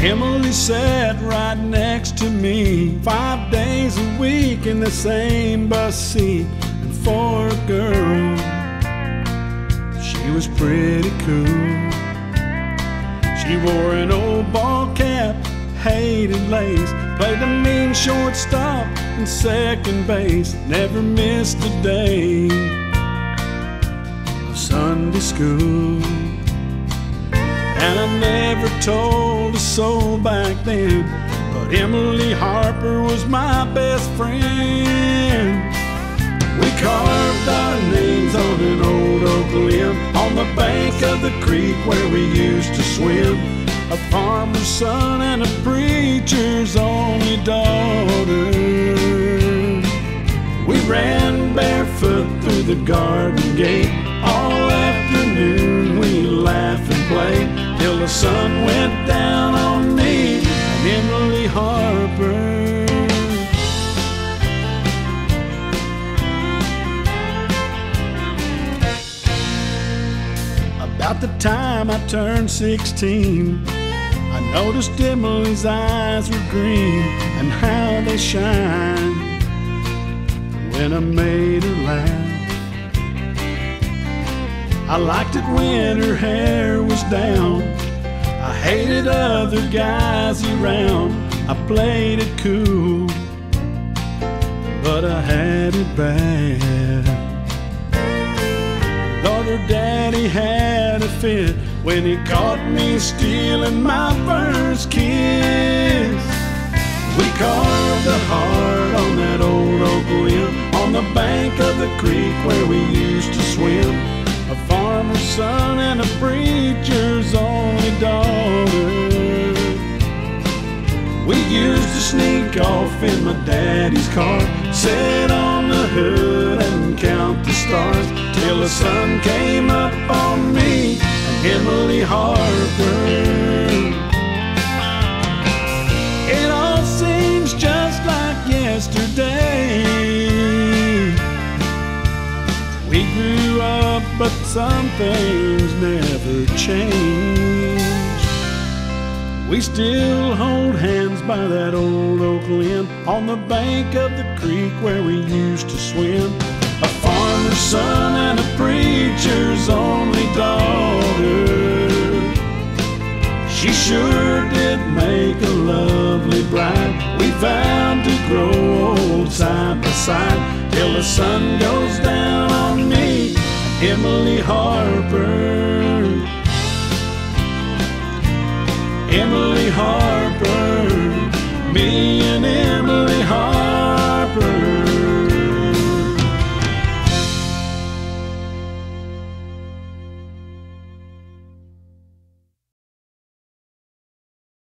Emily sat right next to me, 5 days a week in the same bus seat. And for a girl, she was pretty cool. She wore an old ball cap, hated lace, played the mean shortstop and second base, never missed a day of Sunday school. And I never told a soul back then, but Emily Harper was my best friend. We carved our names on an old oak limb on the bank of the creek where we used to swim. A farmer's son and a preacher's only daughter. We ran barefoot through the garden gate. All afternoon we laughed and played till the sun went down on me and Emily Harper. About the time I turned 16, I noticed Emily's eyes were green and how they shine when I made her laugh. I liked it when her hair was down. I hated other guys around. I played it cool, but I had it bad. Thought her daddy had a fit when he caught me stealing my first kiss. We carved a heart on that old oak limb on the bank of the creek where we used to swim. A farmer's son and a preacher's only daughter. We used to sneak off in my daddy's car, sit on the hood and count the stars till the sun came up on me and Emily Harper. It all seems just like yesterday. We grew up, but some things never change. We still hold hands by that old oak limb on the bank of the creek where we used to swim. A farmer's son and a preacher's only daughter. She sure did make a lovely bride. We vowed to grow old side by side till the sun goes down on me, Emily Harper. Emily Harper, me and Emily.